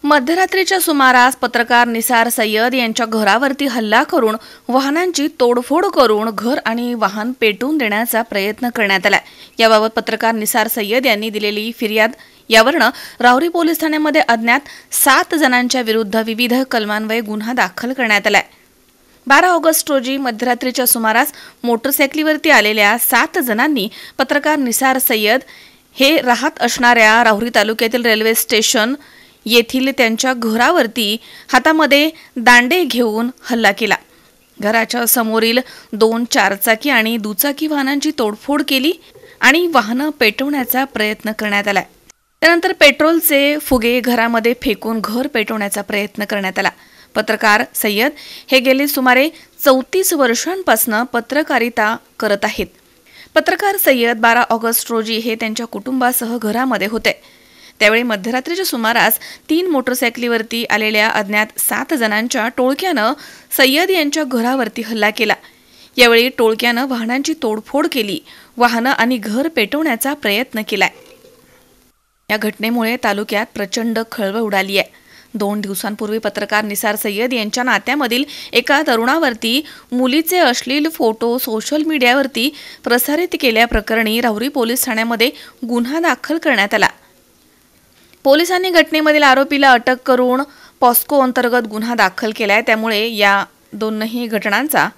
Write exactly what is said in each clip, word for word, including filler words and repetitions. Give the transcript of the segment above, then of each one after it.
मध्यरात्रीच्या सुमारास पत्रकार निसार सय्यद यांच्या घरावरती हल्ला करून वाहनांची तोडफोड करून घर आणि वाहन पेटवून देण्याचा प्रयत्न करण्यात आला। याबाबत पत्रकार निसार सय्यद यांनी दिलेली फिर्याद यावरून राहुरी पोलीस ठाण्यामध्ये अज्ञात सात जणांच्या विरुद्ध विविध कलमान्वये गुन्हा दाखल करण्यात आला। बारा ऑगस्ट रोजी मध्यरात्रीच्या सुमारास मोटरसायकलीवरती आलेल्या सात जणांनी पत्रकार निसार सय्यद हे राहत असणाऱ्या राहुरी तालुक्यातील रेल्वे स्टेशन येथील त्यांच्या घरावरती हातामध्ये दांडे घेऊन हल्ला केला। घराच्या समोरील दोन चारचाकी आणि दुचाकी वाहनांची तोडफोड केली आणि वाहनं पेटवण्याचा प्रयत्न करण्यात आला। त्यानंतर पेट्रोलचे फुगे घरामध्ये फेकून घर पेटवण्याचा प्रयत्न करण्यात आला। पत्रकार सय्यद हे गेले सुमारे चौतीस वर्षांपासून पत्रकारिता करत आहेत। पत्रकार सय्यद बारा ऑगस्ट रोजी हे त्यांच्या कुटुंबासह घरामध्ये होते। त्यावेळी मध्यरात्रीच्या सुमारास तीन मोटरसायकलीवरती आलेल्या अज्ञात सात जणांच्या टोळक्यानं सय्यद यांच्या घरावरती हल्ला केला। यावेळी टोळक्यानं वाहनांची तोडफोड केली, वाहनं आणि घर पेटवण्याचा प्रयत्न केलाय। या घटनेमुळे तालुक्यात प्रचंड खळबळ उडाली आहे। दोन दिवसांपूर्वी पत्रकार निसार सय्यद यांच्या नात्यामधील एका तरुणावरती मुलीचे अश्लील फोटो सोशल मीडियावरती प्रसारित केल्याप्रकरणी राहुरी पोलीस ठाण्यामध्ये गुन्हा दाखल करण्यात आला। पोलिसांनी घटनेमधील आरोपीला अटक करून पॉस्को अंतर्गत गुन्हा दाखल केलाय। त्यामुळे या दोनही घटनांचा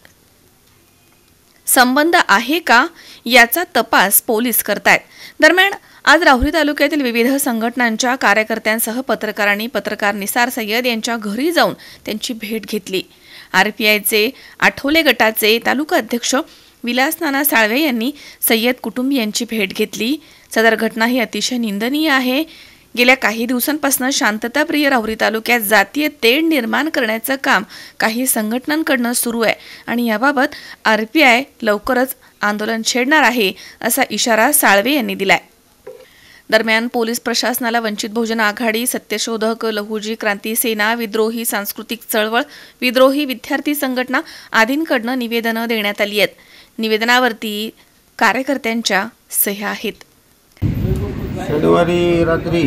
संबंध आहे का याचा तपास पोलीस करतायत। दरम्यान आज राहुरी तालुक्यातील विविध संघटनांच्या कार्यकर्त्यांसह पत्रकारांनी पत्रकार निसार सय्यद यांच्या घरी जाऊन त्यांची भेट घेतली। आरपीआयचे आठवले गटाचे तालुका अध्यक्ष विलास नाना साळवे यांनी सय्यद कुटुंबियांची भेट घेतली। सदर घटना ही अतिशय निंदनीय आहे। गेल्या काही दिवसांपासून शांतताप्रिय राहुरी तालुक्यात जातीय तेढ निर्माण करण्याचं काम काही संघटनांकडून सुरू आहे आणि याबाबत आरपीआय लवकरच आंदोलन छेडणार आहे असा इशारा साळवे यांनी दिलाय। दरम्यान पोलीस प्रशासनाला वंचित बहुजन आघाडी, सत्यशोधक, लहुजी क्रांती सेना, विद्रोही सांस्कृतिक चळवळ, विद्रोही विद्यार्थी संघटना आदींकडून निवेदनं देण्यात आली आहेत। निवेदनावरती कार्यकर्त्यांच्या सह्या आहेत। शनिवारी रात्री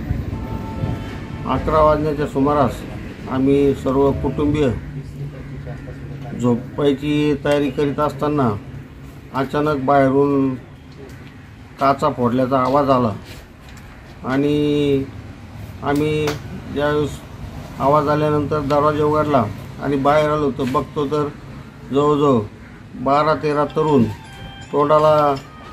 अकरा वाजण्याच्या सुमारास आम्ही सर्व कुटुंबीय झोपायची तयारी करीत असताना अचानक बाहेरून काचा फोडल्याचा आवाज आला आणि आम्ही ज्यावेळेस आवाज आल्यानंतर दरवाजा उघडला आणि बाहेर आलो तर बघतो तर जवळजवळ बारा तेरा तरुण तोंडाला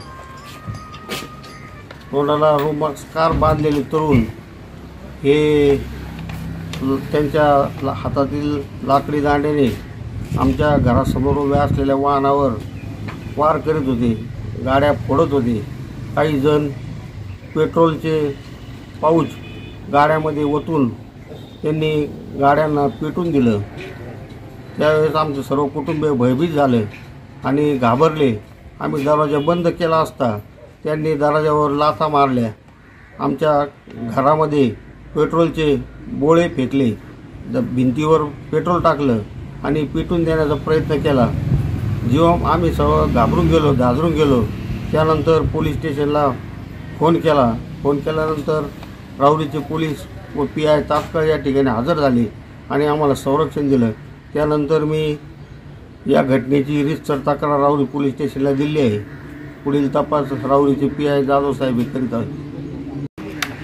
तोंडाला रुमाल स्कार्फ बांधलेले तरुण हे त्यांच्या हातातील लाकडी दांड्याने आमच्या घरासमोर उभ्या असलेल्या वाहनावर वार करीत होते, गाड्या फोडत होते। काही जण पेट्रोलचे पाऊच गाड्यामध्ये ओतून त्यांनी गाड्यांना पेटून दिलं। त्यावेळेस आमचं सर्व कुटुंबीय भयभीत झाले आणि घाबरले। आम्ही दरवाजा बंद केला असता त्यांनी दरवाजावर लाथा मारल्या, आमच्या घरामध्ये पेट्रोलचे बोळे फेकले, भिंतीवर पेट्रोल टाकलं आणि पेटून देण्याचा प्रयत्न केला। जेव्हा आम्ही सर्व घाबरून गेलो, घाबरून गेलो, त्यानंतर पोलीस स्टेशनला फोन केला। फोन केल्यानंतर राहुरीचे पोलीस व पी आय तात्काळ या ठिकाणी हजर झाले आणि आम्हाला संरक्षण दिलं। त्यानंतर मी या घटनेची रीतसर तक्रार राहुरी पोलीस स्टेशनला दिली आहे। पुढील तपास राहुरीचे पी आय जाधव साहेब करीत आहेत।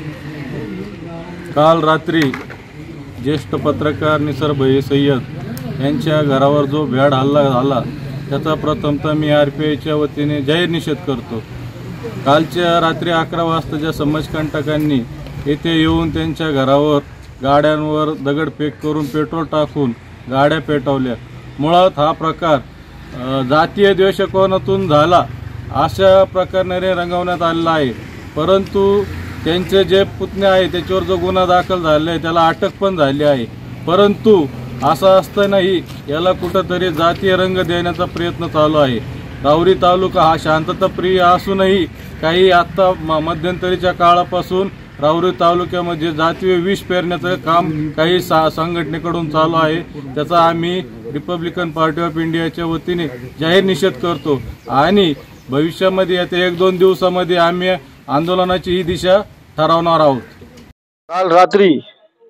काल रात्री ज्येष्ठ पत्रकार निसार भाई सय्यद यांच्या घरावर जो भ्याड हल्ला झाला त्याचा प्रथमतः मी आर पी आयच्या वतीने जाहीर निषेध करतो। कालच्या रात्री अकरा वाजता ज्या समाजकंटकांनी येथे येऊन त्यांच्या घरावर गाड्यांवर दगडफेक करून पेट्रोल टाकून गाड्या पेटवल्या, मुळात हा प्रकार जातीय द्वेषकोनातून झाला अशा प्रकारे रंगवण्यात आलेला आहे। परंतु त्यांचे जे पुतणे आहे त्याच्यावर जो गुन्हा दाखल झाला आहे त्याला अटक पण झाली आहे। परंतु असं असतानाही याला कुठंतरी जातीय रंग देण्याचा प्रयत्न चालू आहे। राहुरी तालुका हा शांतताप्रिय असूनही काही आता मध्यंतरीच्या काळापासून राहुरी तालुक्यामध्ये जातीय विष पेरण्याचं काम काही संघटनेकडून चालू आहे। त्याचा आम्ही रिपब्लिकन पार्टी ऑफ इंडियाच्या वतीने जाहीर निषेध करतो आणि भविष्यामध्ये येत्या एक दोन दिवसामध्ये आम्ही आंदोलनाची ही दिशा ठरवणार आहोत। काल रात्री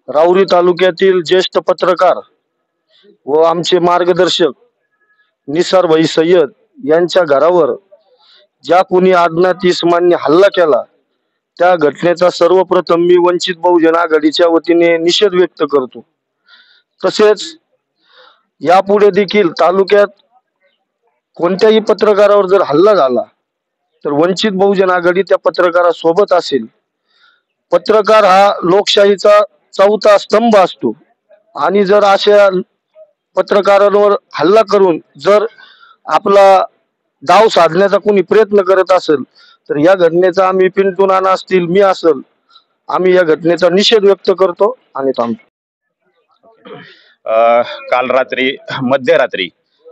राहुरी तालुक्यातील ज्येष्ठ पत्रकार व आमचे मार्गदर्शक निसार भाई सय्यद यांच्या घरावर ज्या कोणी अज्ञात इसमांनी हल्ला केला त्या घटनेचा सर्वप्रथम मी वंचित बहुजन आघाडीच्या वतीने निषेध व्यक्त करतो। तसेच यापुढे देखील तालुक्यात कोणत्याही पत्रकारावर जर हल्ला झाला तर वंचित बहुजन आघाडी त्या पत्रकारासोबत असेल। पत्रकार हा लोकशाहीचा चौथा स्तंभ असतो आणि जर अशा पत्रकारांवर हल्ला करून जर आपला डाव साधण्याचा कोणी प्रयत्न करत असेल तर या घटनेचा आम्ही पिंटू नाना असतील मी असेल आम्ही या घटनेचा निषेध व्यक्त करतो आणि थांबतो। काल रात्री मध्यरात्री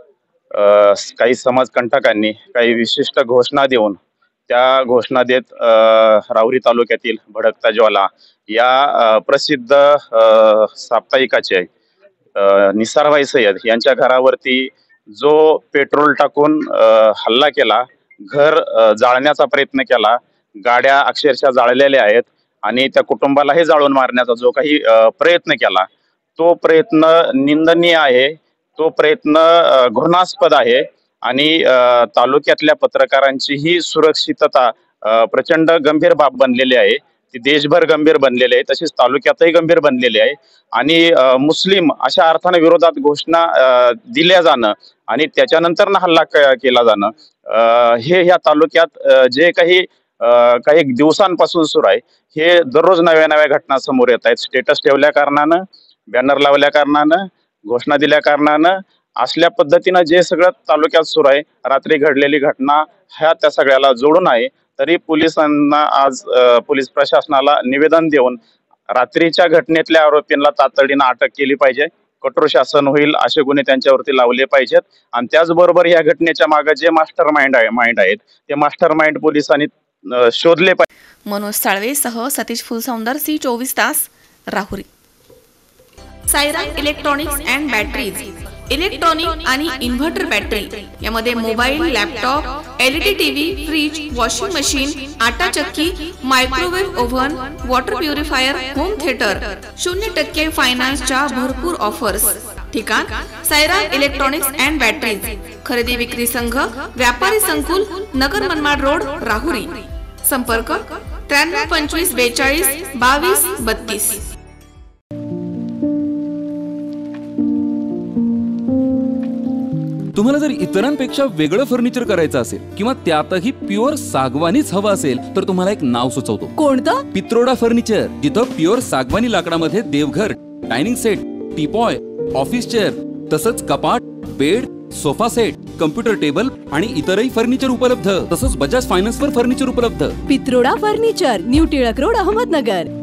काही समाजकंटकांनी काही विशिष्ट घोषणा देऊन त्या घोषणा देत राहुरी तालुक्यातील भडकता ज्वाला या प्रसिद्ध साप्ताहिकाचे निसारभाई सय्यद यांच्या घरावरती जो पेट्रोल टाकून हल्ला केला, घर जाळण्याचा प्रयत्न केला, गाड्या अक्षरशः जाळलेल्या आहेत आणि त्या कुटुंबालाही जाळून मारण्याचा जो काही प्रयत्न केला तो प्रयत्न निंदनीय आहे, तो प्रयत्न घृणास्पद आहे आणि तालुक्यातल्या पत्रकारांची ही सुरक्षितता प्रचंड गंभीर बाब बनलेली आहे। ती देशभर गंभीर बनलेली आहे, तसेच तालुक्यातही गंभीर बनलेली आहे आणि मुस्लिम अशा अर्थाने विरोधात घोषणा दिल्या जाणं आणि त्याच्यानंतर हल्ला केला जाणं हे ह्या तालुक्यात जे काही काही दिवसांपासून सुरू आहे हे दररोज नव्या नव्या घटना समोर येत आहेत। स्टेटस ठेवल्या कारणानं, बॅनर लावल्या कारणानं, घोषणा दिल्या कारणानं असल्या पद्धतीनं जे सगळं तालुक्यात सुरू आहे, रात्री घडलेली घटना ह्या त्या सगळ्याला जोडून आहे। तरी पोलिसांना आज पोलीस प्रशासनाला निवेदन देऊन रात्रीच्या घटनेतल्या आरोपींना तातडीनं अटक केली पाहिजे, कठोर शासन होईल असे गुन्हे त्यांच्यावरती लावले पाहिजेत आणि त्याचबरोबर या घटनेच्या मागे जे मास्टर माइंड आहे माइंड आहेत ते मास्टर माइंड पोलिसांनी शोधले पाहिजे। मनोज साळवेसह सतीश फुलसौंदर, सी चोवीस तास, Rahuri. Siren electronics and batteries, electronic आणि इन्व्हर्टर बॅटरी यामध्ये mobile, laptop, LED TV, fridge, washing machine, आटा चक्की, microwave oven, water purifier, home theatre, शून्य टक्के फायनान्सच्या भरपूर ऑफर्स। ठिकाण सायरन इलेक्ट्रॉनिक्स अँड बॅटरीज, खरेदी विक्री संघ, व्यापारी संकुल, नगर मनमाड रोड, राहुरी। संपर्क त्र्याण्णव पंचवीस बेचाळीस बावीस बत्तीस। तुम्हाला जर इतरांपेक्षा वेगळं फर्निचर करायचं असेल किंवा त्यातही प्युअर सागवानीच हवं असेल तर तुम्हाला एक नाव सुचवतो। कोणतं? पित्रोडा फर्निचर, जिथं प्युअर सागवानी लाकडामध्ये देवघर, dining set, teapoy, office chair तसंच कपाट, bed, sofa set, computer table आणि इतरही फर्निचर उपलब्ध। तसंच बजाज फायनान्स वर फर्निचर उपलब्ध। Pitroda furniture, new Tilak road, Ahmednagar.